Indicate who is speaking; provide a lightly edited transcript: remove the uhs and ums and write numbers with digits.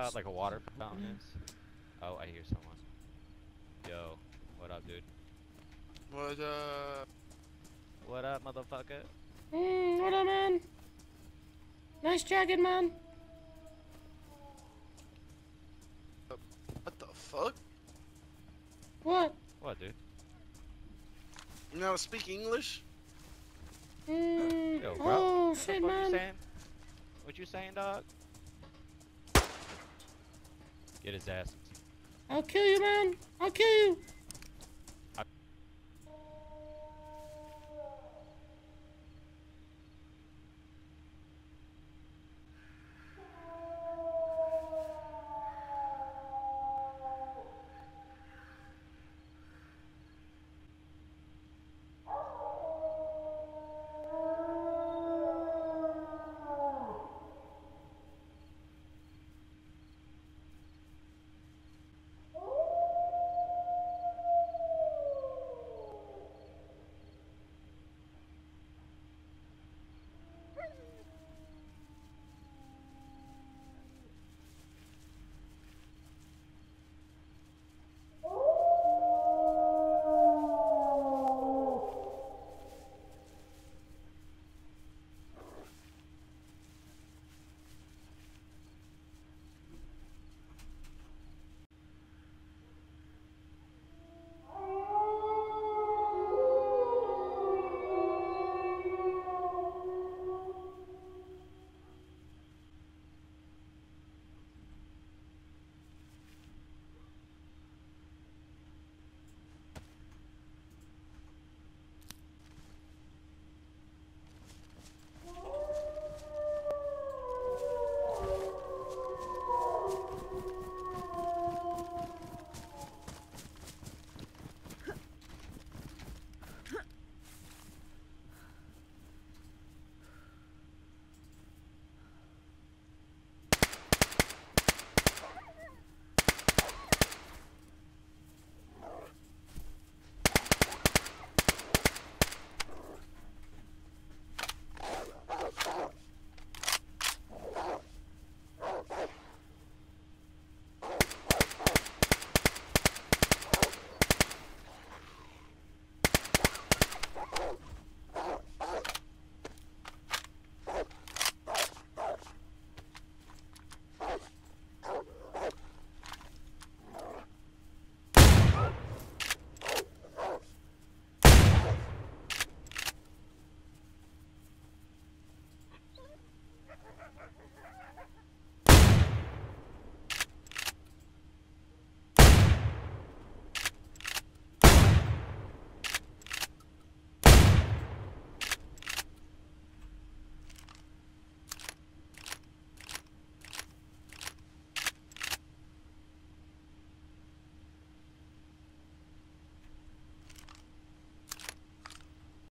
Speaker 1: spot like a water fountain is? Oh, I hear someone. Yo, what up, dude?
Speaker 2: What
Speaker 1: What up, motherfucker?
Speaker 3: What up, man? Nice jacket, man.
Speaker 2: what the fuck?
Speaker 3: What?
Speaker 1: What, dude?
Speaker 2: You know how to speak English?
Speaker 1: Yo, bro.
Speaker 3: Oh,
Speaker 1: What the
Speaker 3: shit,
Speaker 1: fuck
Speaker 3: man.
Speaker 1: you saying? What you saying, dog? Get his ass.
Speaker 3: I'll kill you, man. I'll kill you.